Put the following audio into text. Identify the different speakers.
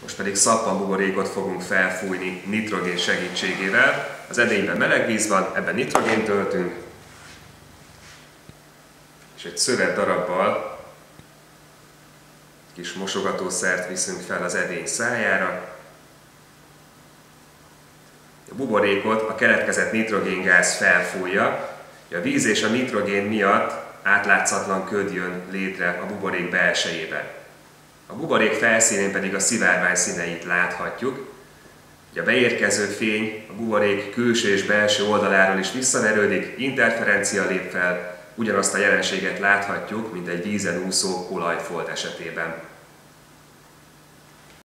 Speaker 1: Most pedig szappanbuborékot fogunk felfújni nitrogén segítségével. Az edényben meleg víz van, ebben nitrogént töltünk, és egy szövet darabbal kis mosogatószert viszünk fel az edény szájára. A buborékot a keletkezett nitrogéngáz felfújja, a víz és a nitrogén miatt átlátszatlan köd jön létre a buborék belsejében. A buborék felszínén pedig a szivárvány színeit láthatjuk. A beérkező fény a buborék külső és belső oldaláról is visszaverődik, interferencia lép fel, ugyanazt a jelenséget láthatjuk, mint egy vízen úszó olajfolt esetében.